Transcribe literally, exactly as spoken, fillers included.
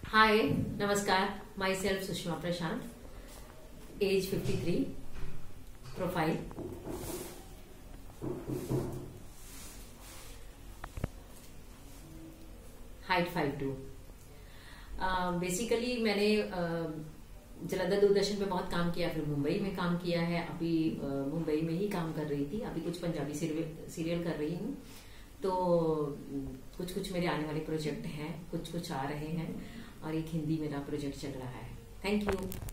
हाय, नमस्कार। Myself Sushma Prashant, age fifty three, profile height five two. Basically मैंने uh, Jalandhar Doordarshan पे बहुत काम किया, फिर मुंबई में काम किया है। अभी uh, मुंबई में ही काम कर रही थी, अभी कुछ पंजाबी सीरियल कर रही हूँ। तो कुछ कुछ मेरे आने वाले प्रोजेक्ट हैं, कुछ कुछ आ रहे हैं और एक हिंदी मेरा प्रोजेक्ट चल रहा है। Thank you.